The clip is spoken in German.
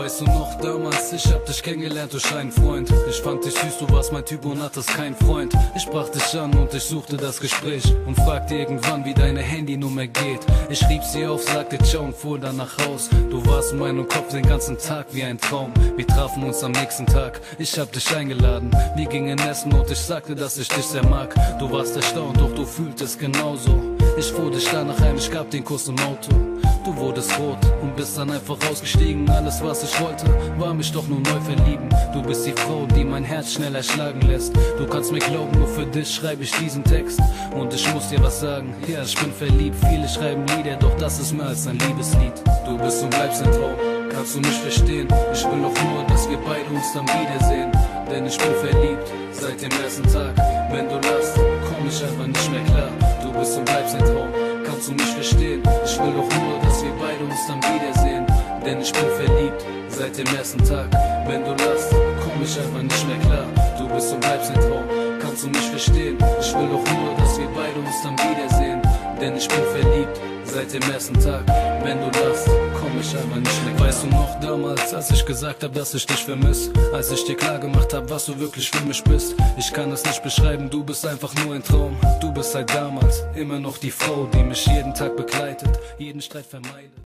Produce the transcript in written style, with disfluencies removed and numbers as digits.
Weißt du noch damals, ich hab dich kennengelernt durch einen Freund. Ich fand dich süß, du warst mein Typ und hattest keinen Freund. Ich sprach dich an und ich suchte das Gespräch und fragte irgendwann, wie deine Handynummer geht. Ich schrieb sie auf, sagte ciao und fuhr dann nach Haus. Du warst in meinem Kopf den ganzen Tag wie ein Traum. Wir trafen uns am nächsten Tag, ich hab dich eingeladen. Wir gingen essen und ich sagte, dass ich dich sehr mag. Du warst erstaunt, doch du fühltest genauso. Ich fuhr dich danach heim, ich gab den Kuss im Auto. Du wurdest rot und bist dann einfach rausgestiegen. Alles was ich wollte, war mich doch nur neu verlieben. Du bist die Frau, die mein Herz schneller schlagen lässt. Du kannst mir glauben, nur für dich schreibe ich diesen Text. Und ich muss dir was sagen, ja ich bin verliebt. Viele schreiben Lieder, doch das ist mehr als ein Liebeslied. Du bist und bleibst ein Traum, kannst du nicht verstehen. Ich will doch nur, dass wir beide uns dann wiedersehen. Denn ich bin verliebt, seit dem ersten Tag. Wenn du lachst, komm ich einfach nicht mehr klar. Du bist und bleibst ein Traum, kannst du nicht verstehen. Ich will doch nur, dass wir beide uns dann wiedersehen. Denn ich bin verliebt, seit dem ersten Tag. Wenn du lachst, komm ich einfach nicht mehr klar. Du bist und bleibst ein Traum, kannst du nicht verstehen. Ich will doch nur, dass wir beide uns dann wiedersehen. Denn ich bin verliebt, seit dem ersten Tag. Wenn du lachst, komm ich einfach nicht mehr klar. Weißt du noch damals, als ich gesagt hab, dass ich dich vermiss? Als ich dir klar gemacht hab, was du wirklich für mich bist? Ich kann es nicht beschreiben, du bist einfach nur ein Traum. Du bist seit damals immer noch die Frau, die mich jeden Tag begleitet, jeden Streit vermeidet.